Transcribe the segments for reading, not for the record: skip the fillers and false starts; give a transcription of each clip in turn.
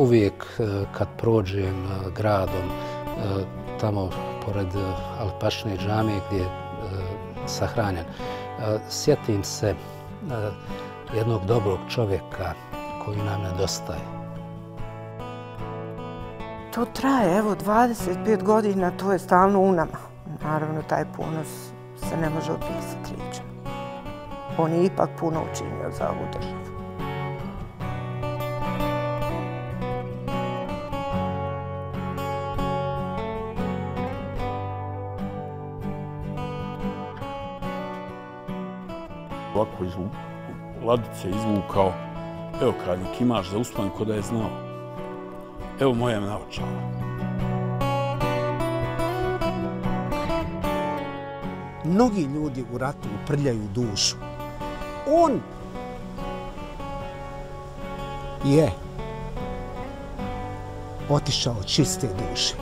uvijek kad prođem gradom, tamo pored Alipašine džamije gdje je sahranjen, sjetim se jednog dobrog čovjeka koji nam nedostaje. To traje, evo, 25 godina, to je stalno u nama. Naravno, taj ponos se ne može opisati riječima. On je ipak puno učinio za ovu državu. Ovako iz ladice izvukao, evo Kadnik, imaš za uspomenu ko da je znao. Evo moja naočala. Mnogi ljudi u ratu uprljaju dušu. On je otišao čiste duše.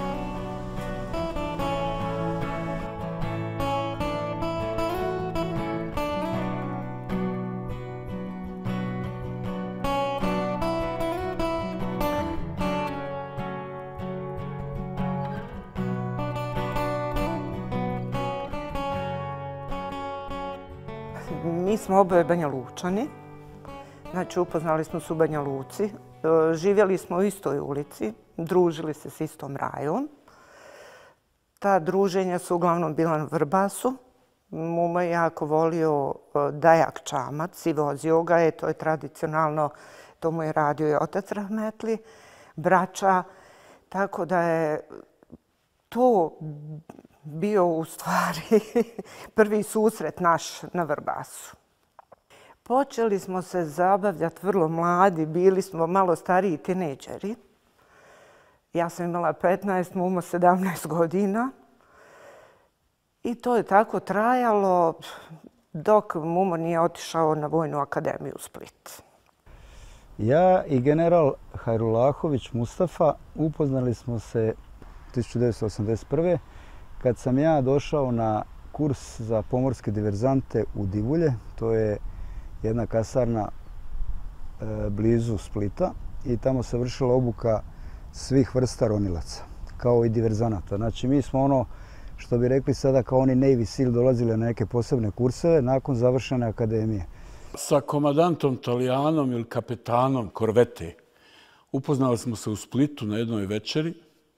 Mi smo oboje Banja Lučani, znači upoznali smo se u Banja Luci, živjeli smo u istoj ulici, družili se s istom rajom. Ta druženja su uglavnom bila na Vrbasu. Mumo je jako volio dajak čamac i vozio ga je, to je tradicionalno, to mu je radio i otac rahmetli, braća, tako da je to bio u stvari prvi susret naš na Vrbasu. Počeli smo se zabavljati vrlo mladi, bili smo malo stariji tinejdžeri. Ja sam imala 15, Mumo 17 godina. I to je tako trajalo dok Mumo nije otišao na Vojnu akademiju u Split. Ja i general Hajrulahović Mustafa upoznali smo se 1981. kad sam ja došao na kurs za pomorske diverzante u Divulje. To je jedna kasarna blizu Splita i tamo se vršila obuka svih vrsta ronilaca, kao i diverzanata. Znači mi smo ono, što bi rekli sada, kao oni Navy Seal dolazili na neke posebne kurseve nakon završene akademije. Sa komandantom Talijanom ili kapetanom korvete upoznali smo se u Splitu na jednoj večeri.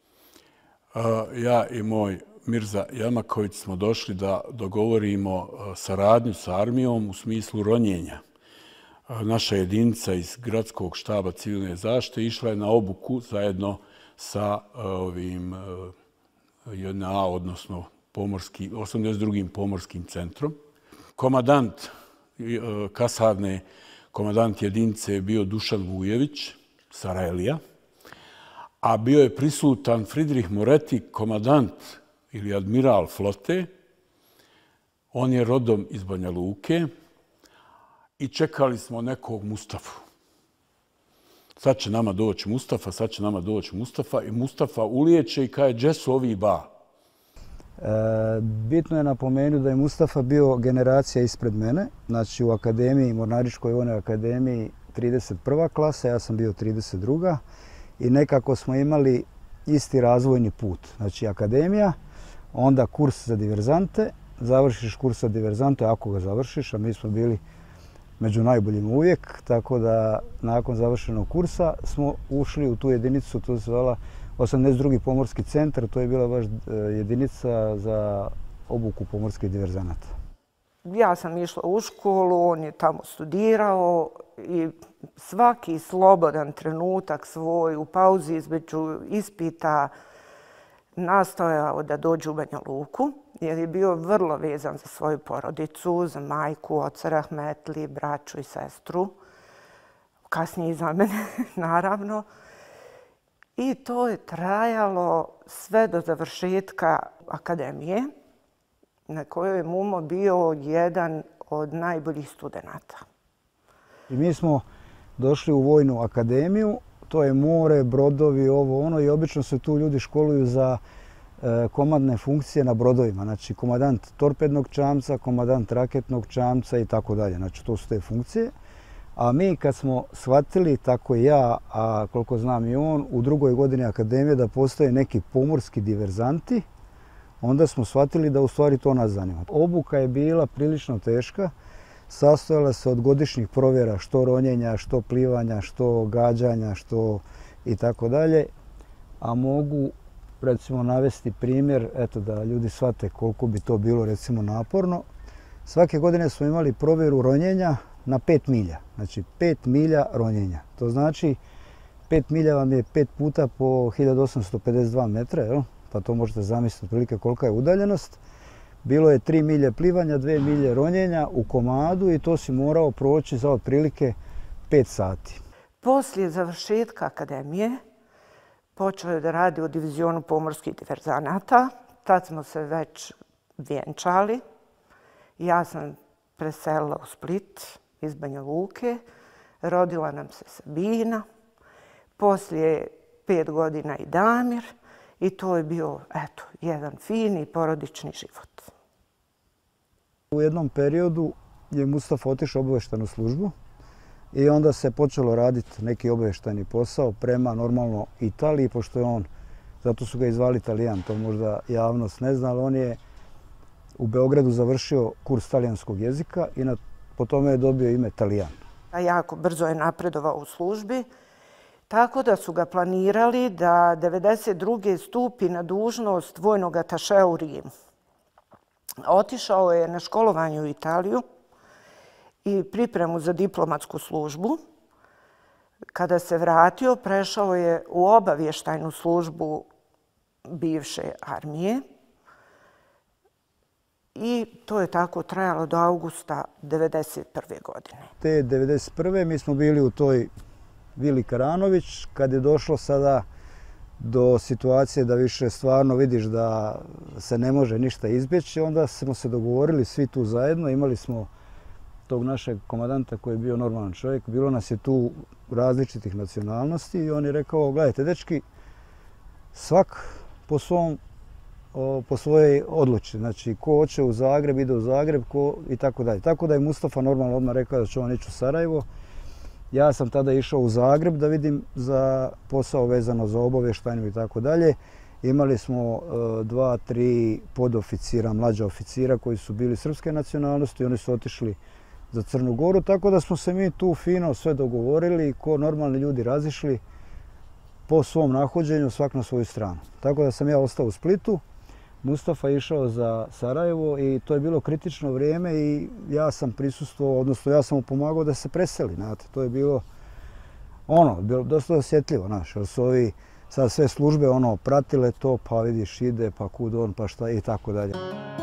Ja i moj Mirza Jamaković smo došli da dogovorimo saradnju sa armijom u smislu ronjenja. Naša jedinica iz gradskog štaba civilne zaštite išla je na obuku zajedno sa ovim JNA, odnosno 82. pomorskim centrom. Komandant kasarne, komandant jedinice je bio Dušan Vujević, Sarajlija, a bio je prisutan Fridrih Moreti, komandant ili admiral flote. On je rodom iz Banja Luke i čekali smo nekog Mustafu. Sad će nama doći Mustafa, sad će nama doći Mustafa i Mustafa ulijeće i kaže, gdje su ovi ba? Bitno je napomenuti da je Mustafa bio generacija ispred mene. Znači u akademiji, Mornaričkoj vojnoj akademiji 31. klasa, ja sam bio 32. I nekako smo imali isti razvojni put. Znači akademija, onda kurs za diverzante, završiš kurs za diverzante ako ga završiš, a mi smo bili među najboljim uvijek, tako da nakon završenog kursa smo ušli u tu jedinicu, to se zvala 82. pomorski centar, to je bila baš jedinica za obuku pomorskih diverzanata. Ja sam išla u školu, on je tamo studirao i svaki slobodan trenutak svoj u pauzi između ispita nastojao da dođe u Banja Luku, jer je bio vrlo vezan za svoju porodicu, za majku, oca rahmetli, braću i sestru. Kasnije i za mene, naravno. I to je trajalo sve do završetka akademije, na kojoj je Mumo bio jedan od najboljih studenata. I mi smo došli u Vojnu akademiju, to je more, brodovi, ovo ono, i obično se tu ljudi školuju za komandne funkcije na brodovima. Znači komandant torpednog čamca, komandant raketnog čamca i tako dalje. Znači to su te funkcije. A mi kad smo shvatili, tako i ja, a koliko znam i on, u drugoj godini akademije da postoje neki pomorski diverzanti, onda smo shvatili da u stvari to nas zanima. Obuka je bila prilično teška, sastojala se od godišnjih provjera, što ronjenja, što plivanja, što gađanja, što i tako dalje. A mogu recimo navesti primjer, eto da ljudi shvate koliko bi to bilo recimo naporno. Svake godine smo imali provjeru ronjenja na 5 milja. Znači 5 milja ronjenja. To znači 5 milja vam je 5 puta po 1852 metra, jel? Pa to možete zamisliti otprilike kolika je udaljenost. Bilo je 3 milje plivanja, 2 milje ronjenja u komadu i to si morao proći za otprilike 5 sati. Poslije završetka akademije počeo je da radi u divizionu pomorskih diverzanata. Tad smo se već vjenčali. Ja sam preselila u Split iz Banja Luke. Rodila nam se Sabina. Poslije 5 godina i Damir. I to je bio, eto, jedan fini porodični život. U jednom periodu je Mustafa otišao u obavještajnu službu i onda se počelo raditi neki obavještajni posao prema normalno Italiji, pošto je on, zato su ga i zvali Talijan, to možda javnost ne zna, ali on je u Beogradu završio kurs talijanskog jezika i po tome je dobio ime Talijan. Jako brzo je napredovao u službi, tako da su ga planirali da 1992. stupi na dužnost vojnog atašea u Rimu. Otišao je na školovanje u Italiju i pripremu za diplomatsku službu. Kada se vratio, prešao je u obavještajnu službu bivše armije i to je tako trajalo do augusta 1991. godine. Te 1991. mi smo bili u toj Vili Karanović, kad je došlo sada do situacije da više stvarno vidiš da se ne može ništa izbjeći, onda smo se dogovorili svi tu zajedno. Imali smo tog našeg komandanta koji je bio normalan čovjek. Bilo nas je tu različitih nacionalnosti i on je rekao, gledajte dečki, svak po svojoj odluci. Znači, ko hoće u Zagreb, ide u Zagreb, ko i tako dalje. Tako da je Mustafa normalno odmah rekao da će on ići u Sarajevo. Ja sam tada išao u Zagreb da vidim za posao vezano za obavještajnu i tako dalje. Imali smo 2-3 podoficira, mlađa oficira koji su bili srpske nacionalnosti. Oni su otišli za Crnu Goru, tako da smo se mi tu fino sve dogovorili i ko normalni ljudi razišli po svom nahođenju, svak na svoju stranu. Tako da sam ja ostao u Splitu, Mustafa išao za Sarajevo i to je bilo kritično vrijeme i ja sam prisustvovao, odnosno ja sam mu pomagao da se preseli, znate. To je bilo bilo dosta osjetljivo, znaš, jer su ovi sad sve službe pratile to, pa vidiš ide, pa kud on, pa šta i tako dalje.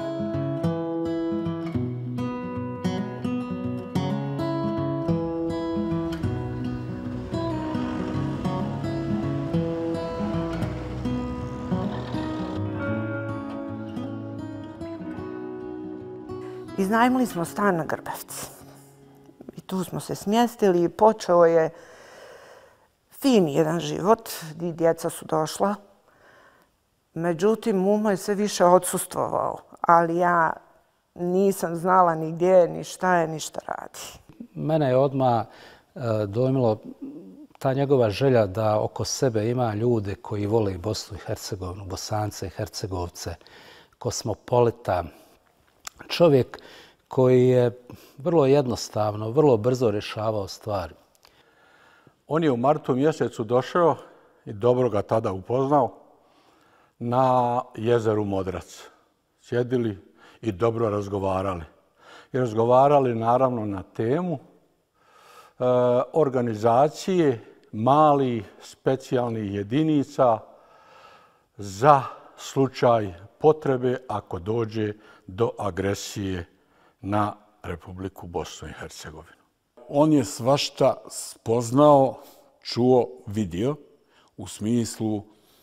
Iznajmili smo stan na Grbavci i tu smo se smjestili i počeo je fin jedan život, i djeca su došla. Međutim, Mumo je sve više odsustvovao, ali ja nisam znala ni gdje je, ni šta je, ni šta radi. Mene je odmah dojmilo ta njegova želja da oko sebe ima ljude koji vole Bosnu i Hercegovinu, Bosance i Hercegovce, kosmopolita, čovjek koji je vrlo jednostavno, vrlo brzo rješavao stvari. On je u martu mjesecu došao i dobro ga tada upoznao na jezeru Modrac. Sjedili i dobro razgovarali. I razgovarali naravno na temu organizacije malih specijalnih jedinica za slučaj potrebe ako dođe do agresije na Republiku Bosnu i Hercegovinu. On je svašta spoznao, čuo, vidio u smislu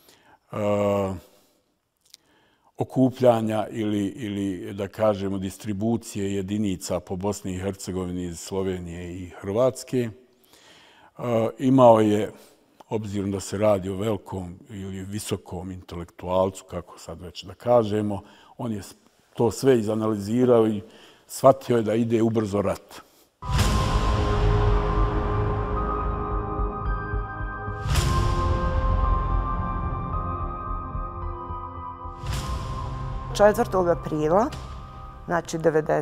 okupljanja ili da kažemo distribucije jedinica po Bosni i Hercegovini iz Slovenije i Hrvatske. Imao je, obzirom da se radi o velikom ili visokom intelektualcu, kako sad već da kažemo, on je to sve izanalizirao i shvatio je da ide ubrzo rat. 4. aprila, znači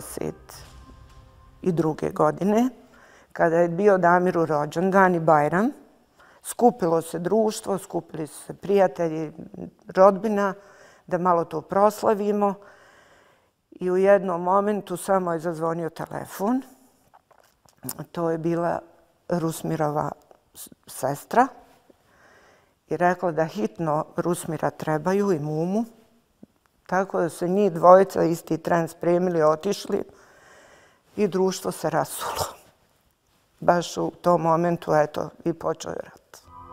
1992. godine, kada je bio Damiru rođendan i Bajram, skupilo se društvo, skupili su se prijatelji, rodbina, da malo to proslavimo. I u jednom momentu samo je zazvonio telefon. To je bila Rusmirova sestra i rekla da hitno Rusmira trebaju i Mumu. Tako da se njih dvojica isti tren spremili, otišli i društvo se rasulo. Baš u tom momentu, eto, i počeo je rat.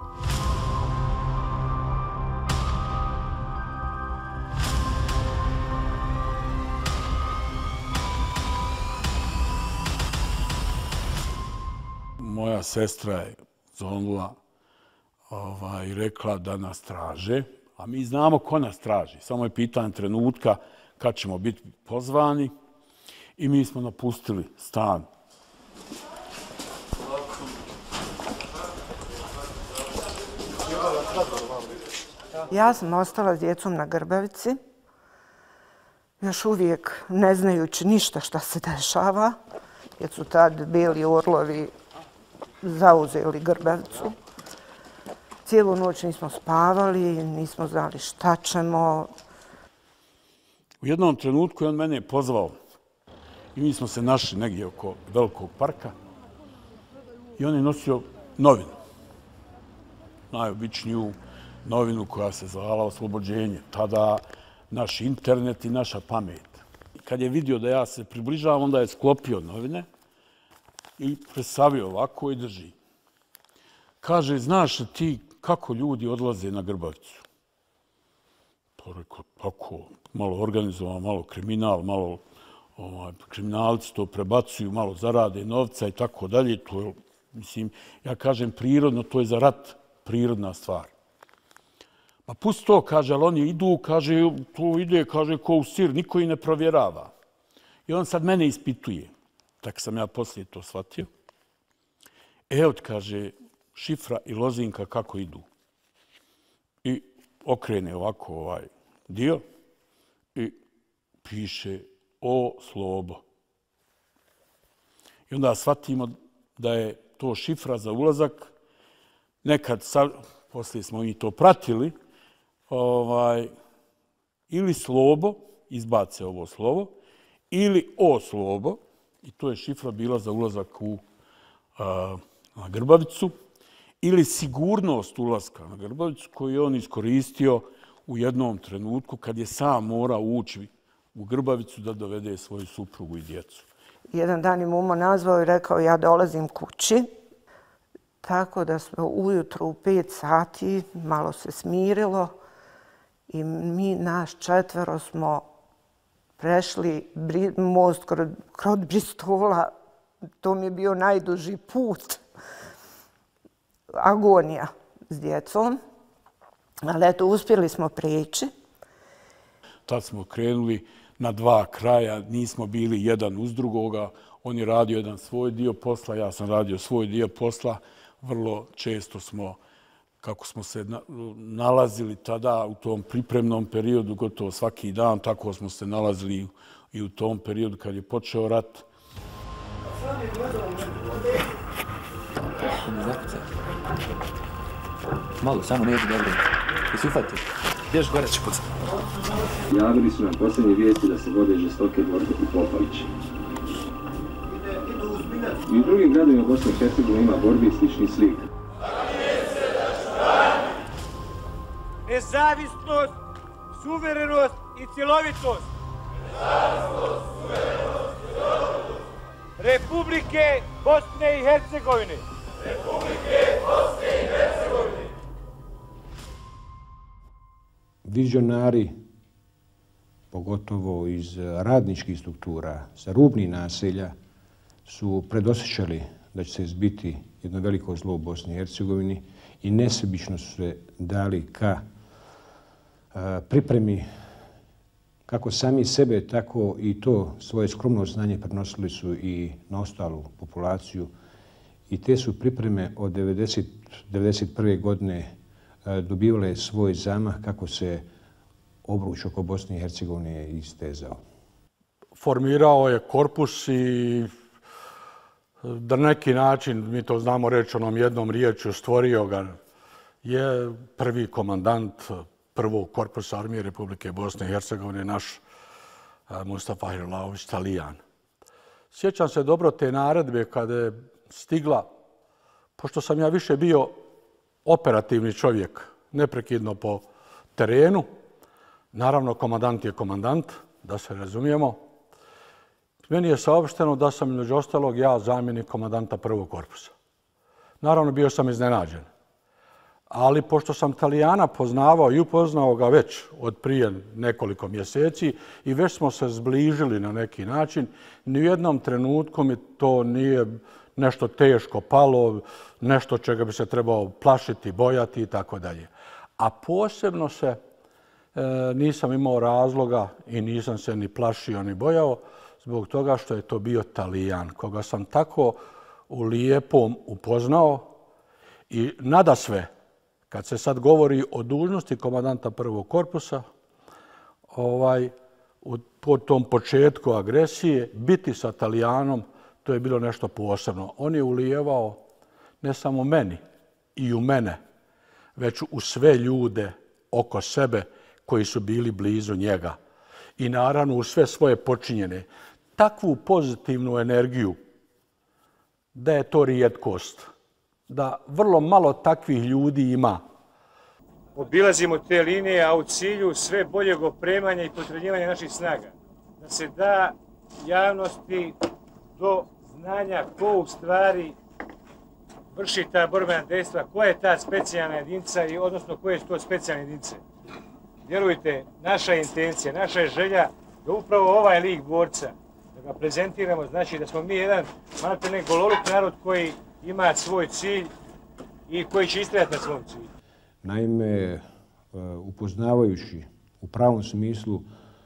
Moja sestra je zvonila i rekla da nas traže, a mi znamo ko nas traži. Samo je pitanje trenutka kad ćemo biti pozvani i mi smo napustili stan. Ja sam ostala s djecom na Grbavici, još uvijek ne znajući ništa šta se dešava, jer su tad bili orlovi zauzeli Grbavicu. Cijelu noć nismo spavali, nismo znali šta ćemo. U jednom trenutku je on mene pozvao i mi smo se našli negdje oko velikog parka i on je nosio novinu. Najobičniju novinu koja se zvala Oslobođenje. Tada naš internet i naša pamet. Kad je vidio da ja se približavam, onda je sklopio novine i presavio ovako i drži. Kaže, znaš li ti kako ljudi odlaze na Grbavicu? Pa rekao, tako, malo organizovano, malo kriminal, malo kriminalci to prebacuju, malo zarade novca i tako dalje. To je, mislim, ja kažem prirodno, to je za rat prirodna stvar. Pa pusti to, kaže, ali oni idu, kaže, to ide, kaže, ko u sir, niko ih ne provjerava. I on sad mene ispituje. Tako sam ja poslije to shvatio. Evo, kaže, šifra i lozinka kako idu. I okrene ovako ovaj dio i piše O Slobo. I onda shvatimo da je to šifra za ulazak. Nekad, poslije smo i to pratili, ili Slobo, izbace ovo slovo, ili O Slobo, i to je šifra bila za ulazak na Grbavicu, ili sigurnost ulaska na Grbavicu koju je on iskoristio u jednom trenutku kad je sam morao ući u Grbavicu da dovede svoju suprugu i djecu. Jedan dan je Mumo nazvao i rekao ja dolazim kući. Tako da smo ujutro u 5 sati, malo se smirilo i mi, naš 4 smo prešli most kod Bristola. To mi je bio najduži put. Agonija s djecom. Ali eto, uspjeli smo prijeći. Tad smo krenuli na 2 kraja, nismo bili jedan uz drugoga. On je radio jedan svoj dio posla, ja sam radio svoj dio posla. Vrlo često smo, kako smo se nalazili tada u tom pripremnom periodu, gotovo svaki dan, tako smo se nalazili i u tom periodu kad je počeo rat. Malo, samo neđi dobro. Jesi ufatio? Još gore ću pucati. Javili su nam posljednje vijesti da se vode žestoke borbe u Popovići. I u drugim gradovima Bosne i Hercegovine ima borbi i sličnih slika. Nezavisnost, suverenost i cjelovitost. Republike Bosne i Hercegovine. Vizionari, pogotovo iz radničkih struktura, sa rubnih naselja, su predosjećali da će se izbiti jedno veliko zlo u Bosni i Hercegovini i nesebično su se dali ka pripremi kako sami sebe, tako i to svoje skromno znanje prenosili su i na ostalu populaciju. I te su pripreme od 1991. godine dobivale svoj zamah kako se obruč oko Bosne i Hercegovine istezao. Formirao je korpus i na neki način, mi to znamo reći onom jednom riječju, stvorio ga je prvi komandant prvog korpusa armije Republike Bosne i Hercegovine, naš Mustafa Hajrullahović Talijan. Sjećam se dobro te naredbe kada je stigla, pošto sam ja više bio operativni čovjek, neprekidno po terenu. Naravno, komandant je komandant, da se razumijemo. Meni je saopšteno da sam, među ostalog, ja zamjenik komandanta prvog korpusa. Naravno, bio sam iznenađen. Ali pošto sam Talijana poznavao i upoznao ga već od prije nekoliko mjeseci i već smo se zbližili na neki način, ni u jednom trenutku mi to nije nešto teško palo, nešto čega bi se trebao plašiti, bojati i tako dalje. A posebno se nisam imao razloga i nisam se ni plašio ni bojao zbog toga što je to bio Talijan, koga sam tako u lijepom upoznao i nadasve, kad se sad govori o dužnosti komandanta prvog korpusa, po tom početku agresije, biti sa Talijanom, to je bilo nešto posebno. On je ulijevao ne samo meni i u mene, već u sve ljude oko sebe koji su bili blizu njega. I naravno u sve svoje počinjene. Takvu pozitivnu energiju da je to rijetkost. Da vrlo malo takvih ljudi ima. Obilazimo te linije, a u cilju sve boljeg opremanja i potrebljivanja naših snaga. Da se da javnosti do znanja ko u stvari vrši ta borbena dejstva, koja je ta specijalna jedinica i odnosno koje su to specijalne jedinice. Vjerujte, naša intencija, naša je želja da upravo ovaj lik borca, da ga prezentiramo, znači da smo mi jedan maltene goloruk narod koji ima svoj cilj i koji će istrajati na svom cilju. Naime, upoznavajući u pravom smislu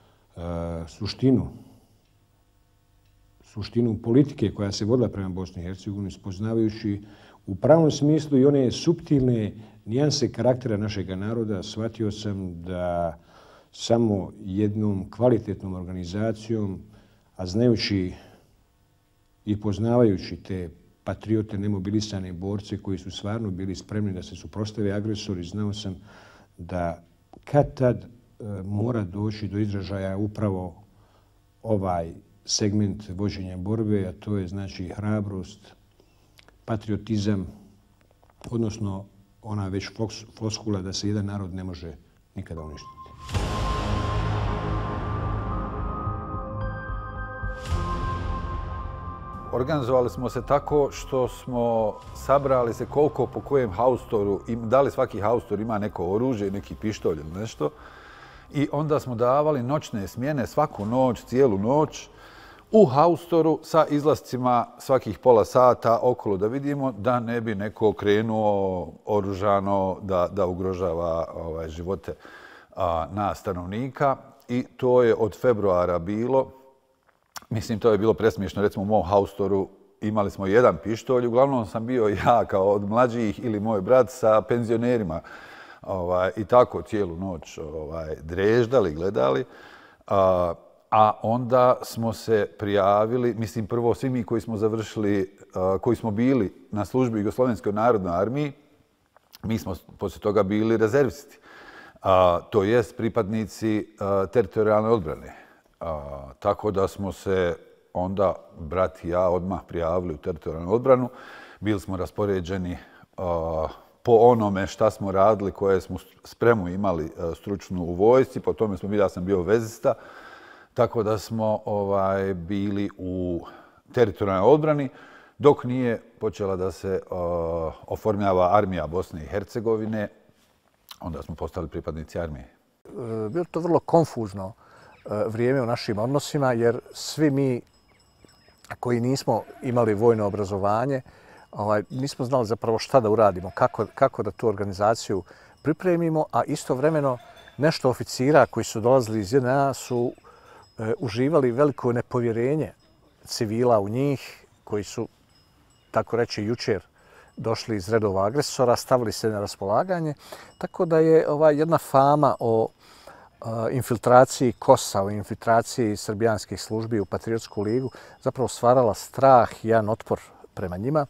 suštinu politike koja se vodila prema Bosni i Hercegovini, spoznavajući u pravom smislu i one suptilne nijanse karaktera našeg naroda, shvatio sam da samo jednom kvalitetnom organizacijom, a znajući i poznavajući te patriote, nemobilisane borce koji su stvarno bili spremni da se suprotstave agresori, znao sam da kad tad mora doći do izražaja upravo ovaj segment vođenja borbe, a to je znači hrabrost, patriotizam, odnosno ona već floskula da se jedan narod ne može nikada uništiti. Organizovali smo se tako što smo sabrali se koliko po kojem haustoru, da li svaki haustor ima neko oružje, neki pištolj ili nešto. I onda smo davali noćne smjene svaku noć, cijelu noć u haustoru sa izlascima svakih pola sata okolo da vidimo da ne bi neko krenuo oružano da ugrožava živote nas stanovnika. I to je od februara bilo. Mislim, to je bilo presmiješno. Recimo u mom haustoru imali smo jedan pištolj. Uglavnom sam bio ja kao od mlađih ili moj brat sa penzionerima. I tako cijelu noć dreždali, gledali. A onda smo se prijavili, mislim prvo svi mi koji smo završili, koji smo bili na službi Jugoslovenskoj narodnoj armiji, mi smo poslije toga bili rezervisti. To jest pripadnici teritorijalne odbrane. Tako da smo se onda, brat i ja, odmah prijavili u teritorijalnu odbranu. Bili smo raspoređeni po onome šta smo radili, koje smo spremu imali stručnu u vojsci. Po tome smo bili, ja sam bio vezista. Tako da smo bili u teritorijalnoj odbrani dok nije počela da se oformljava armija Bosne i Hercegovine. Onda smo postali pripadnici armije. Bilo to vrlo konfuzno vrijeme u našim odnosima, jer svi mi koji nismo imali vojno obrazovanje, nismo znali zapravo šta da uradimo, kako da tu organizaciju pripremimo, a istovremeno nešto oficira koji su dolazili iz JNA su uživali veliko nepovjerenje civila u njih, koji su, tako reći, jučer došli iz redova agresora, stavili se na raspolaganje. Tako da je jedna fama o infiltraciji KOS-a, u infiltraciji srbijanskih službi u Patriotsku ligu, zapravo stvarala strah i jedan otpor prema njima,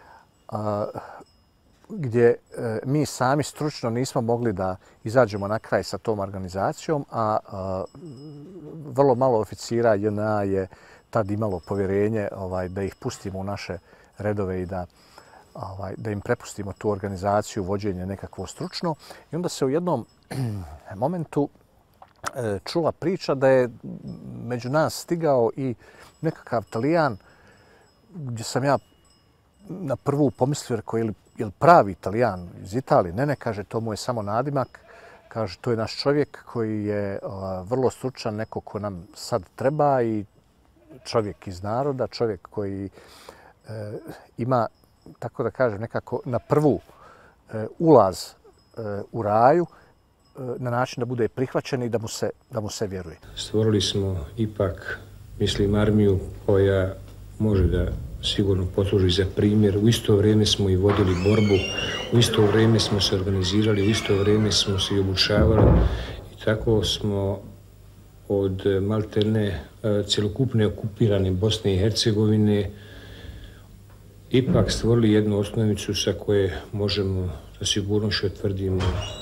gdje mi sami stručno nismo mogli da izađemo na kraj sa tom organizacijom, a vrlo malo oficira JNA je tad imalo povjerenje da ih pustimo u naše redove i da im prepustimo tu organizaciju, vođenje nekakvo stručno. I onda se u jednom momentu čula priča da je među nas stigao i nekakav Talijan, gdje sam ja na prvu pomislio, rekao, je li pravi Talijan iz Italije? Ne, kaže, to mu je samo nadimak. Kaže, to je naš čovjek koji je vrlo stručan, neko ko nam sad treba i čovjek iz naroda, čovjek koji ima, tako da kažem, nekako na prvu ulaz u raju na način da bude prihvaćen i da mu se vjeruje. Stvorili smo ipak, mislim, armiju koja može da sigurno posluži za primjer. U isto vrijeme smo i vodili borbu, u isto vrijeme smo se organizirali, u isto vrijeme smo se i obučavali i tako smo od maltene cjelokupne okupirane Bosne i Hercegovine ipak stvorili jednu osnovicu sa koje možemo sa sigurnošću tvrdimo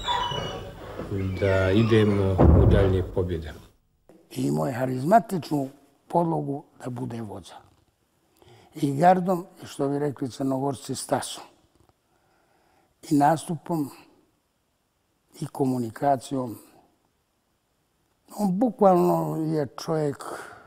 da idemo u daljnje pobjede. Imao je harizmatičnu podlogu da bude vođa. I gardom, i što bi rekli Crnogorci, stasom. I nastupom, i komunikacijom. On bukvalno je čovjek,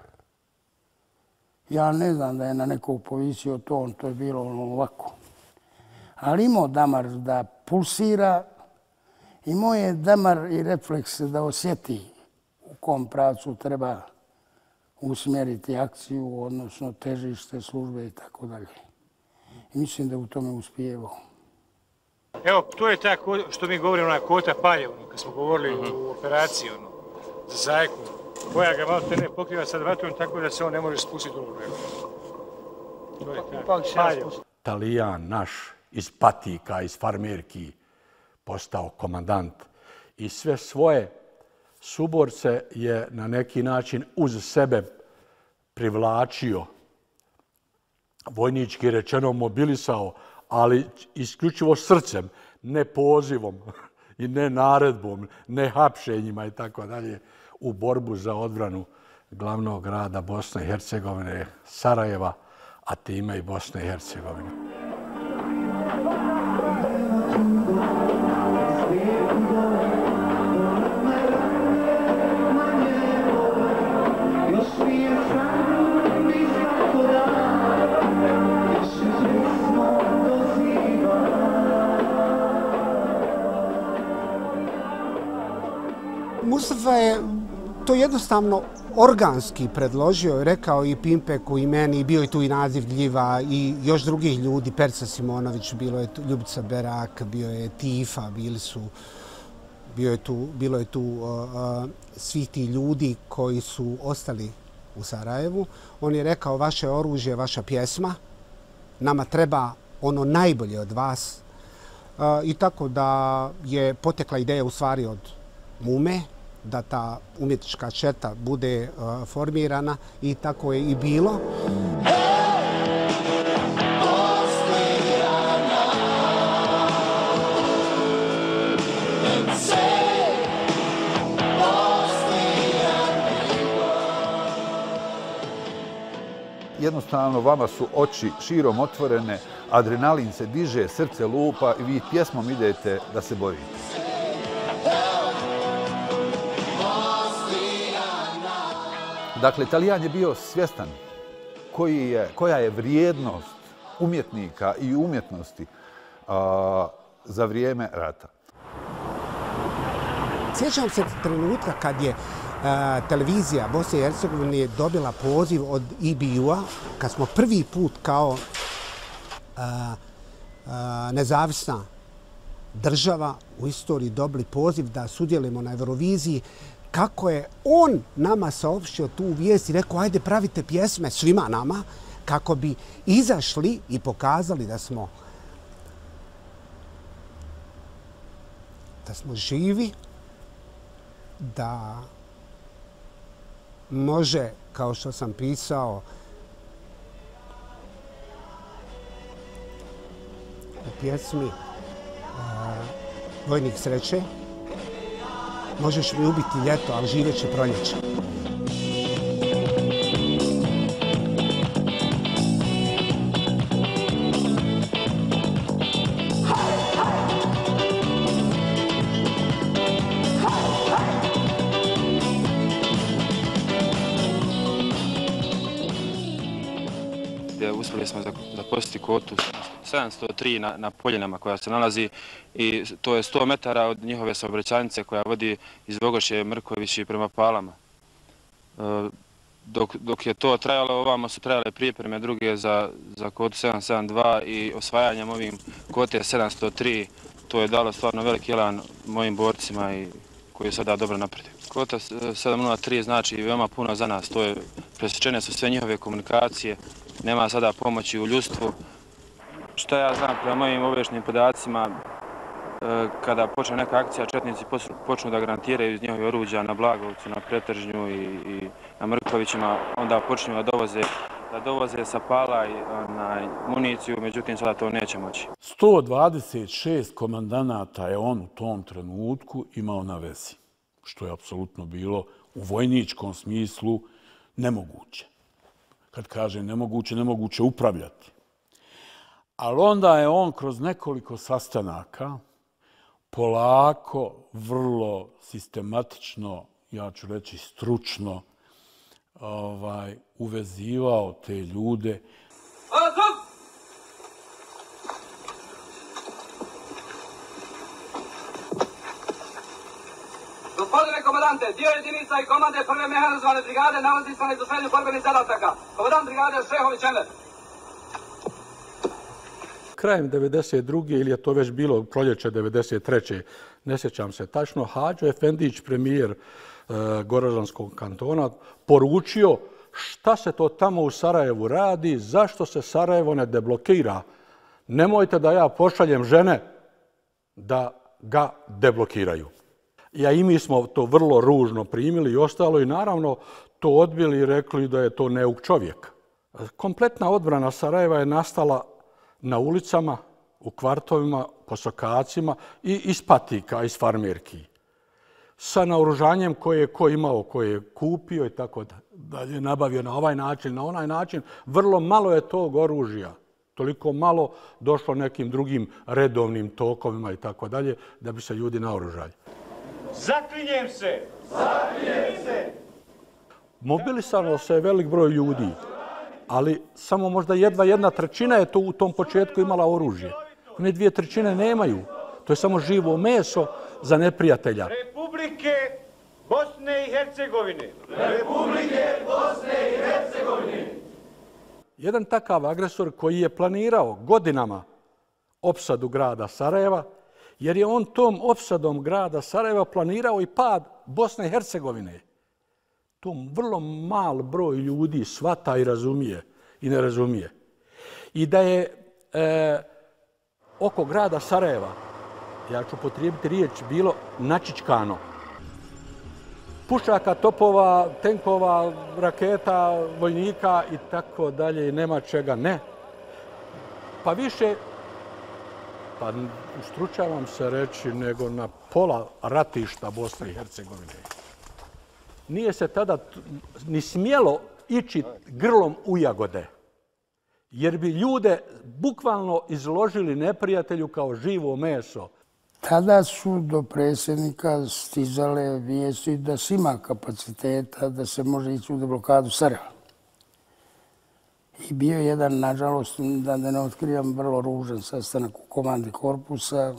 ja ne znam da je na nekog povisio ton, to je bilo ovako. Ali imao damar da pulsira, imao je damar i refleks da osjeti u kom pravcu treba usmjeriti akciju, odnosno težište službe i tako dalje. I mislim da u tome uspijevao. Evo, to je tako što mi govorimo na Kota Palje, kad smo govorili u operaciji za Zajku, koja ga malo te ne pokriva sad vatrom tako da se on ne može spustiti u vrhu. To je tako. Palje. Talijan naš iz patika, iz farmerki postao komandant i sve svoje suborce je na neki način uz sebe privlačio, vojnički rečeno mobilisao, ali isključivo srcem, ne pozivom i ne naredbom, ne hapšenjima i tako dalje, u borbu za odbranu glavnog grada Bosne i Hercegovine, Sarajeva, a time i Bosne i Hercegovine. Mustafa je to jednostavno organski predložio, rekao i Pimpeku i meni, bio je tu i Naziv Gljiva i još drugih ljudi, Perca Simonović, bilo je tu Ljubica Berak, bio je Tifa, bilo je tu svih ti ljudi koji su ostali u Sarajevu. On je rekao, vaše oružje, vaša pjesma, nama treba ono najbolje od vas. I tako da je potekla ideja u stvari od Mume, da ta umjetnička četa bude formirana i tako je i bilo. Jednostavno, vama su oči širom otvorene, adrenalin se diže, srce lupa i vi pjesmom idete da se borite. Dakle, Talijan je bio svjestan koja je vrijednost umjetnika i umjetnosti za vrijeme rata. Sjećam se trenutka kad je televizija Bosne i Hercegovine dobila poziv od EBU-a, kad smo prvi put kao nezavisna država u istoriji dobili poziv da sudjelujemo na Euroviziji, kako je on nama saopštio tu vijest i rekao, ajde pravite pjesme svima nama, kako bi izašli i pokazali da smo živi da može, kao što sam pisao u pjesmi Vojnik sreće, možeš mi ubiti ljeto, ali živjet će proljeće. Uspjeli smo zaposliti kvotu 703 na Poljinama koja se nalazi i to je 100 metara od njihove saobraćajnice koja vodi iz Bogošje, Mrkovići prema Palama. Dok je to trajalo, ovamo su trajale pripreme druge za kvotu 772 i osvajanjem ovim kvote 703, to je dalo stvarno veliki elan mojim borcima i koji sada dobro napreduju. Kvota 703 znači veoma puno za nas, to je presječene su sve njihove komunikacije, nema sada pomoći u ljudstvu. Šta ja znam, prema mojim obavještajnim podacima, kada počne neka akcija, četnici počnu da garantiraju iz njihovih oruđa na Blagovcu, na Pretežnju i na Mrkovićima, onda počnu da dovoze sa Pala i municiju, međutim sada to neće moći. 126 komandanata je on u tom trenutku imao na vezi, što je apsolutno bilo u vojničkom smislu nemoguće. Kad kažem nemoguće, nemoguće upravljati. Ali onda je on kroz nekoliko sastanaka polako, vrlo sistematično, ja ću reći stručno, uvezivao te ljude. Gospodine komandante, dio jedinica i komande prve mehanizovane brigade nalazi se na izvršenju borbenih zadataka. Komandant brigade Šehović Enver. Krajem 92. ili je to već bilo proljeće 93. ne sjećam se tačno, Hadžo Efendić, premijer Goraždanskog kantona, poručio šta se to tamo u Sarajevu radi, zašto se Sarajevo ne deblokira. Nemojte da ja pošaljem žene da ga deblokiraju. I mi smo to vrlo ružno primili i ostalo i naravno to odbili i rekli da je to neuk čovjek. Kompletna odbrana Sarajeva je nastala na ulicama, u kvartovima, po sokacima i iz patika, iz farmerki. Sa naoružanjem koje je ko imao, koje je kupio i tako dalje, nabavio na ovaj način, na onaj način. Vrlo malo je tog oružja. Toliko malo došlo nekim drugim redovnim tokovima i tako dalje, da bi se ljudi naoružali. Zaklinjem se! Zaklinjem se! Mobilisalo se velik broj ljudi, ali samo možda jedva 1/3 je to u tom početku imala oružje. One 2/3 nemaju. To je samo živo meso za neprijatelja. Republike Bosne i Hercegovine! Republike Bosne i Hercegovine! Jedan takav agresor koji je planirao godinama opsadu grada Sarajeva, jer je on tom opsadom grada Sarajeva planirao i pad Bosne i Hercegovine. To vrlo mal broj ljudi shvata i razumije i ne razumije. I da je oko grada Sarajeva, ja ću upotrijebiti riječ, bilo načičkano. Pušaka, topova, tenkova, raketa, vojnika i tako dalje, nema čega ne. Pa više, pa ustručavam se reći, nego na pola ratišta Bosne i Hercegovine. Nije se tada ni smjelo ići grlom u jagode, jer bi ljude bukvalno izložili neprijatelju kao živo meso. Tada su do predsjednika stizale vijesti da se ima kapaciteta da se može ići u deblokadu Sarajeva. I bio je jedan, nažalost, da ne otkrivam, vrlo ružan sastanak u komandi korpusa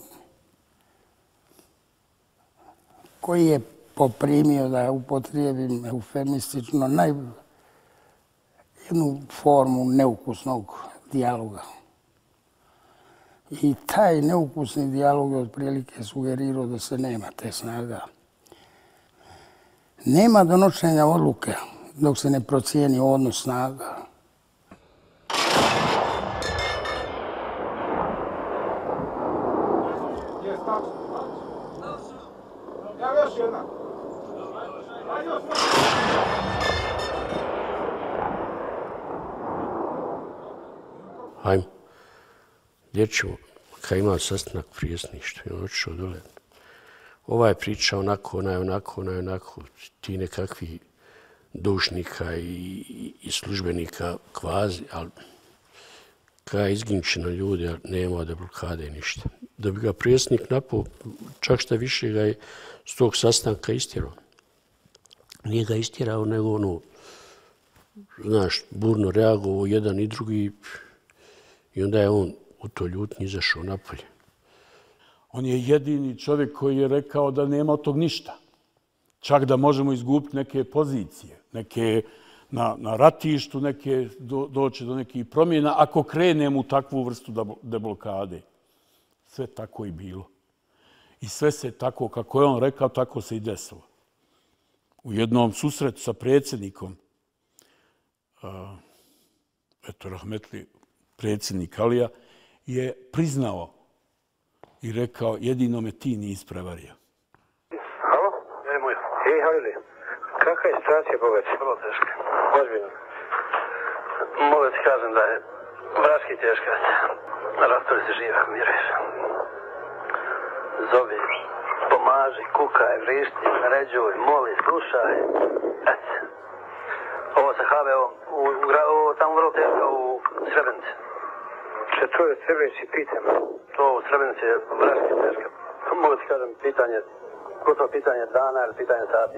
koji je poprimio, da upotrijebim eufemistično, jednu formu neukusnog dijaloga. I taj neukusni dijalog je otprilike sugerirao da se nema te snaga. Nema donošenja odluke dok se ne procijeni odnos snaga. Hajmo, gdje ćemo? Kad ima sastanak prijesništva i on otišao dole. Ovaj priča onako, onako, ti nekakvi dušnika i službenika kvazi, ali kada izginče na ljudi, ali nema da blokade ništa. Da bi ga prijesnik napao, čak šta više ga je s tog sastanka istjerao. Nije ga istjerao, nego ono, znaš, burno reagovao jedan i drugi i onda je on u to ljutnji izašao napolje. On je jedini čovjek koji je rekao da nema od tog ništa. Čak da možemo izgubiti neke pozicije, neke na ratištu, neke doći do nekih promjena, ako krenemo u takvu vrstu deblokade. Sve tako i bilo. I sve se tako, kako je on rekao, tako se i desilo. U jednom susretu sa predsjednikom, rahmetli predsjednik Alija, je priznao i rekao, jedino me ti nisi prevario. Halo? Nemoj. Hej, Halili, kakva je situacija bogaća? Vrlo teška. Ozbiljno. Mogu ti kažem da je vraški teška. Rastori se žive, ako miruješ. Zovi, pomaži, kukaj, vrišti, naređuj, moli, slušaj. Eto. Ovo sa HV-om, tamo vrlo teško u Srebrenici. Če to je Srebrenici, pitam. To u Srebrenici je vraški teška. Mogu ti kažem pitanje, gotovo pitanje dana ili pitanje sati.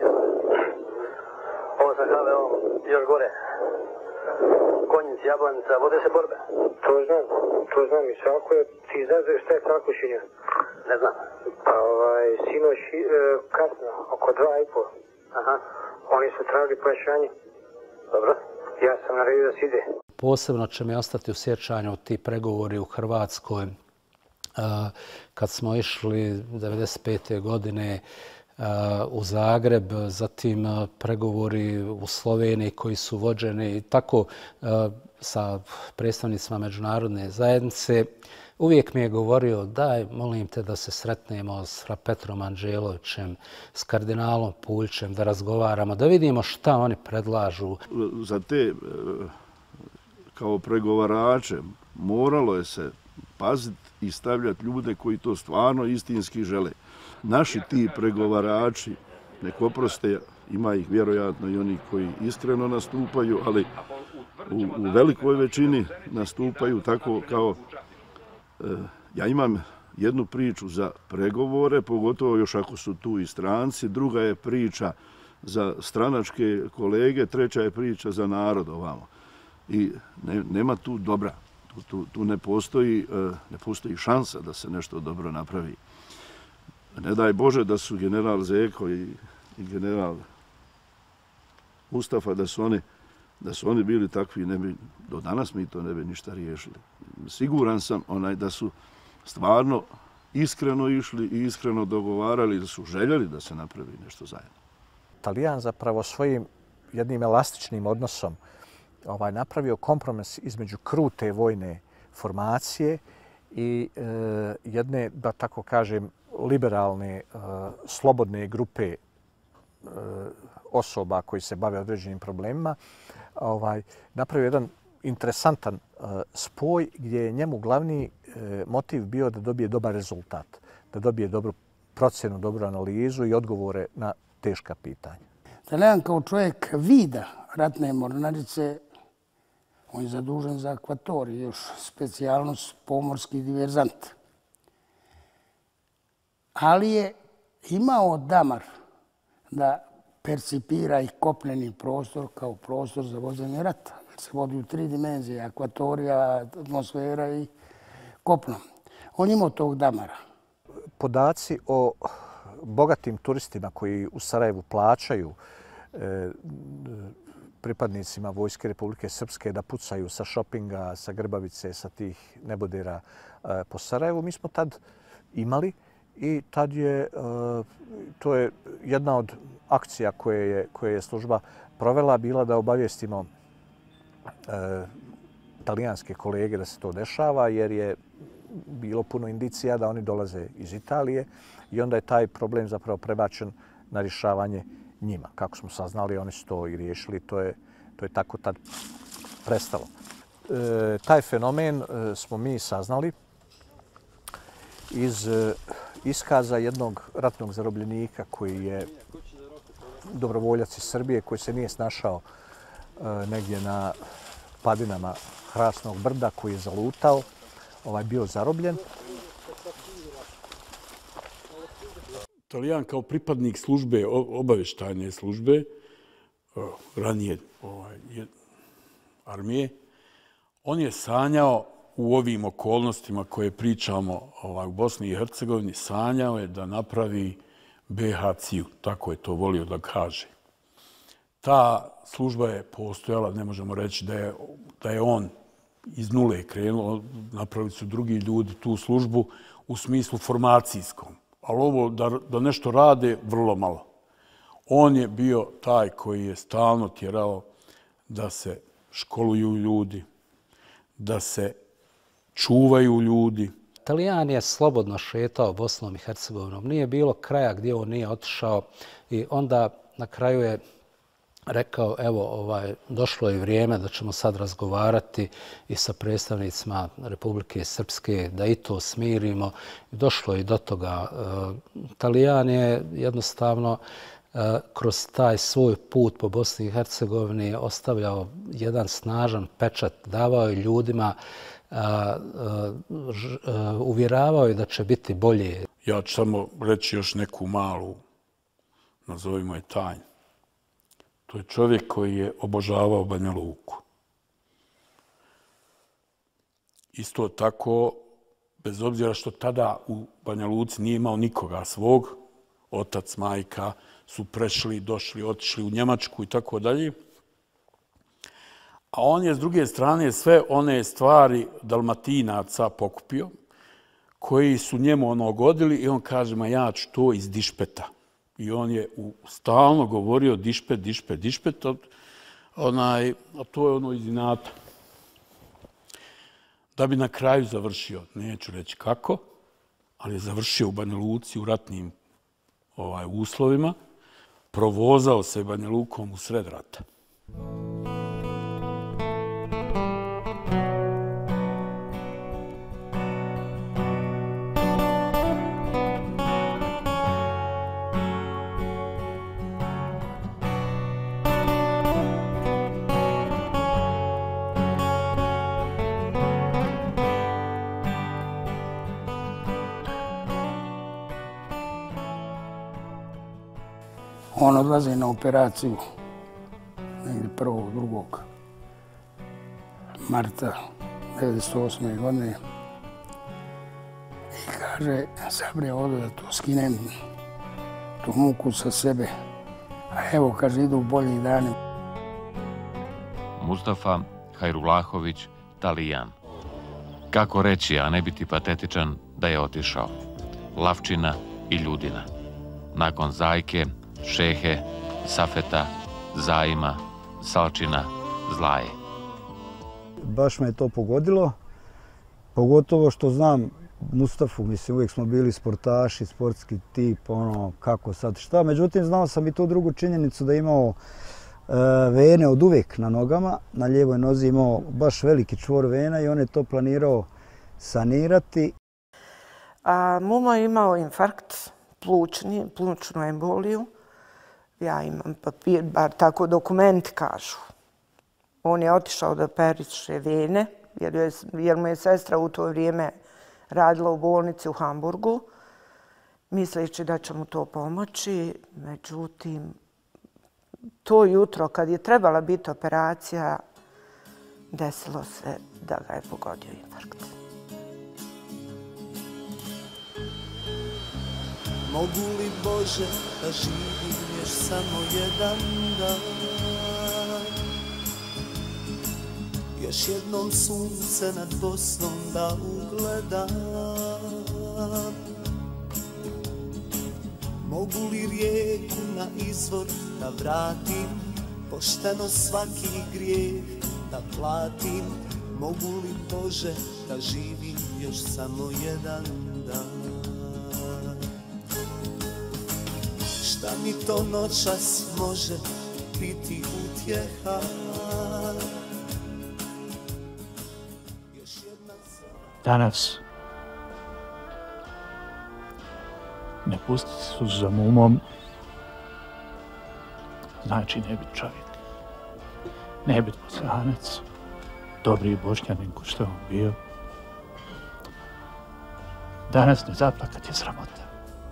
Ovo sa HV-om još gore. Konjici, Jablanica, vode se borbe. To znam i Salko je, ti znaš šta je Salko činio? Ne znam. Pa sinoć kasno, oko 2:30. Aha. Oni su tražili pojačanje. Dobro. Ja sam naredio da se ide. Posebno će mi ostati u sjećanju ti pregovori u Hrvatskoj kad smo išli 1995. godine u Zagreb, zatim pregovori u Sloveniji koji su vođeni i tako sa predstavnicima međunarodne zajednice. Uvijek mi je govorio, daj, molim te da se sretnemo s Petrom Anđelovićem, s kardinalom Puljčem, da razgovaramo, da vidimo šta oni predlažu. Za te kao pregovarače moralo je se paziti i stavljati ljude koji to stvarno istinski žele. Naši ti pregovarači, nek oproste, ima ih vjerojatno i oni koji iskreno nastupaju, ali u velikoj većini nastupaju tako kao... Ja imam jednu priču za pregovore, pogotovo još ako su tu i stranci, druga je priča za stranačke kolege, treća je priča za narod ovamo. I nema tu dobra, tu ne postoji šansa da se nešto dobro napravi. Ne daj Bože da su general Zeko i general Mustafa, da su oni bili takvi, do danas mi to ne bi ništa riješili. Siguran sam da su stvarno iskreno išli i iskreno dogovarali, da su željeli da se napravi nešto zajedno. Talijan zapravo svojim jednim elastičnim odnosom napravio kompromis između krute vojne formacije i jedne, da tako kažem, liberalne, slobodne grupe osoba koji se bave određenim problemima, napravio jedan interesantan spoj gdje je njemu glavni motiv bio da dobije dobar rezultat, da dobije dobru procjenu, dobru analizu i odgovore na teška pitanja. Talijan kao čovjek vida ratne mornarice, on je zadužen za akvatorij, još specijalnost pomorski diverzant. Ali je imao damar da percipira i kopneni prostor kao prostor za vođenje rata. Se vodi u 3 dimenzije, akvatorija, atmosfera i kopno. On imao tog damara. Podaci o bogatim turistima koji u Sarajevu plaćaju pripadnicima Vojske Republike Srpske da pucaju sa šopinga, sa Grbavice, sa tih nebodera po Sarajevu, mi smo tad imali i tad je, to je jedna od akcija koje je služba provela, bila da obavijestimo talijanske kolege da se to dešava, jer je bilo puno indicija da oni dolaze iz Italije i onda je taj problem zapravo prebačen na rješavanje njima. Kako smo saznali, oni su to i riješili, to je tako tad prestalo. Taj fenomen smo mi saznali iz iskaza jednog ratnog zarobljenika koji je dobrovoljac iz Srbije, koji se nije snašao negdje na padinama Hrasnog brda, koji je zalutao, bio zarobljen. Talijan kao pripadnik službe, obavještajne službe, ranije armije, on je sanjao u ovim okolnostima koje pričamo u Bosni i Hercegovini, sanjao je da napravi BH-ciju, tako je to volio da kaže. Ta služba je postojala, ne možemo reći da je on iz nule krenuo, napravili su drugi ljudi tu službu u smislu formacijskom. Ali ovo da nešto rade, vrlo malo. On je bio taj koji je stalno tjerao da se školuju ljudi, da se čuvaju ljudi. Talijan je slobodno šetao Bosnom i Hercegovinom. Nije bilo kraja gdje on nije otišao i onda na kraju je rekao, evo, došlo je vrijeme da ćemo sad razgovarati i sa predstavnicima Republike Srpske, da i to smirimo. Došlo je i do toga. Talijan je jednostavno kroz taj svoj put po Bosni i Hercegovini ostavljao jedan snažan pečat, davao je ljudima, uvjeravao je da će biti bolje. Ja ću samo reći još neku malu, nazovimo je tajnu. To je čovjek koji je obožavao Banja Luku. Isto tako, bez obzira što tada u Banja Luci nije imao nikoga svog, otac, majka su prešli, došli, otišli u Njemačku i tako dalje. A on je s druge strane sve one stvari Dalmatinaca pokupio, koji su njemu godili i on kaže, ma ja ću to iz dišpeta. I on je stalno govorio dišpet, a to je iz inata. Da bi na kraju završio, neću reći kako, ali je završio u Banja Luci u ratnim uslovima, provozao se Banja Lukom u sred rata. On odlazi na operaciju negdje 1. 2. marta 1998. godine i kaže, Sabre, ovdje da to skinem, tu muku sa sebe. A evo, kaže, idu bolji dani. Mustafa Hajrulahović, Talijan. Kako reći, a ne biti patetičan, da je otišao? Lavčina i Ljudina. Nakon Zajke, Šehe, Safeta, Zajima, Salčina, Zlaje. Baš me je to pogodilo, pogotovo što znam Mustafu, mislim, uvijek smo bili sportaši, sportski tip, kako sad šta. Međutim, znao sam i tu drugu činjenicu da je imao vene od uvijek na nogama, na lijevoj nozi imao baš veliki čvor vena i on je to planirao sanirati. Mumo je imao infarkt plućnu emboliju. Ja imam papir, bar tako dokumenti kažu. On je otišao da operiše vene, jer mu je sestra u to vrijeme radila u bolnici u Hamburgu, misleći da će mu to pomoći. Međutim, to jutro kad je trebala biti operacija, desilo se da ga je pogodio infarkt. Mogu li, Bože, da živim još samo jedan dan? Još jednom sunce nad Bosnom da ugledam. Mogu li rijeku na izvor da vratim? Pošteno svaki grijeh da platim. Mogu li, Bože, da živim još samo jedan dan? Šta da mi to noćas može biti utjeha. Danas ne pustiti suzu za mumom znači ne biti čovjek, ne biti bosanac, dobri Bošnjanin ko što je on bio. Danas ne zaplakat je sramota.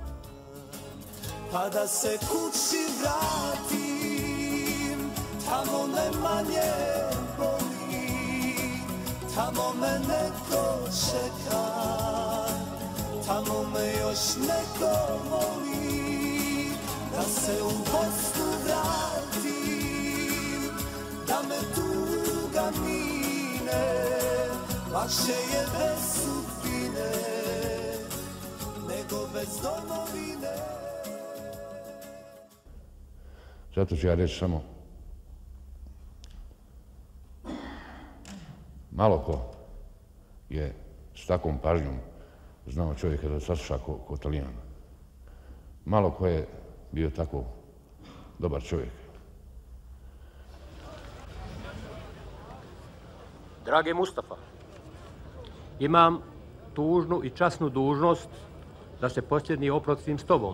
Pa da se kući vratim, tamo me manje boli, tamo me neko čeka, tamo me još neko voli. Da se u Bosnu vratim, da me tuga mine, lakše je bez sudbine, nego bez domovine. Zato ću ja reći samo malo ko je s takvom pažnjom znao čovjeka da sasluša ko Talijan. Malo ko je bio tako dobar čovjek. Dragi Mustafa, imam tužnu i časnu dužnost da se posljednji oprostim s tobom.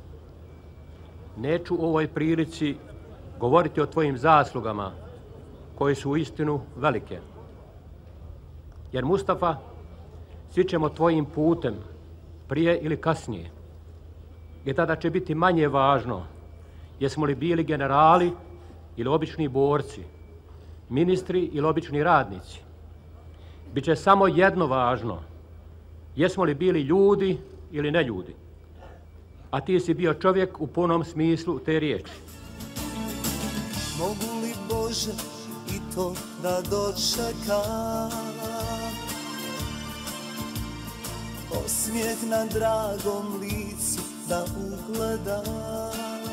Neću u ovoj prilici govoriti o tvojim zaslugama, koje su uistinu velike. Jer Mustafa, svi ćemo tvojim putem, prije ili kasnije. I tada će biti manje važno jesmo li bili generali ili obični borci, ministri ili obični radnici. Biće samo jedno važno, jesmo li bili ljudi ili ne ljudi. A ti si bio čovjek u punom smislu te riječi. Mogu li Bože i to da dočekam, osmijeh na dragom licu da ugledam.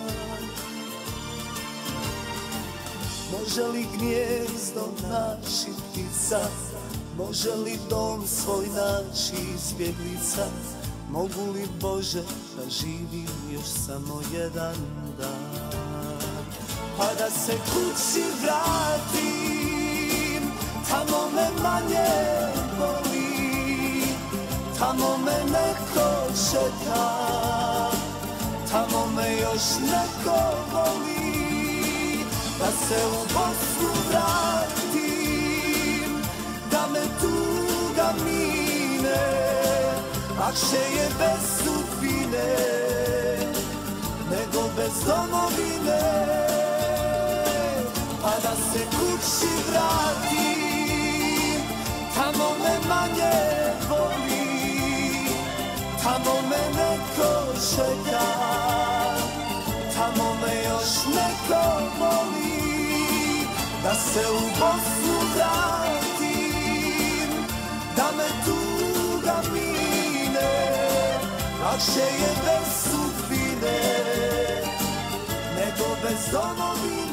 Može li gnijezdo naći ptica, može li dom svoj naći izbjeglica, mogu li Bože da živim još samo jedan dan. Pa da se kući vratim, tamo me manje boli, tamo me neko čeka, tamo me još neko voli. Da se u Bosnu vratim, da me tuga mine, lakše je bez sudbine, nego bez domovine. Pa da se kući vratim, tamo me manje boli, tamo me neko čeka, tamo me još neko voli. Da se u Bosnu vratim, da me tuga mine, lakše je bez sudbine, nego bez domovine.